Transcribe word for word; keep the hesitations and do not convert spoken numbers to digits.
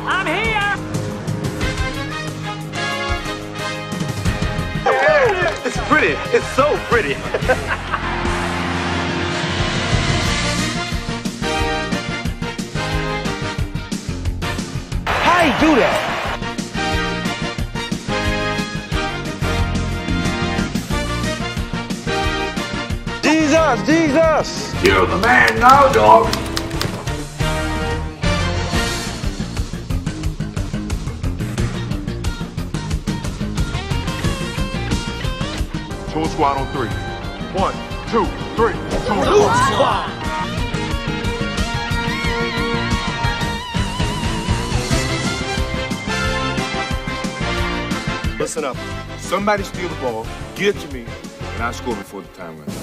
I'm here! It's pretty. It's so pretty. How you do that? Jesus, Jesus! You're the man now, dog. Tool squad on three. One, two, three. Tool squad. Listen up. Somebody steal the ball, get it to me, and I score before the time runs out.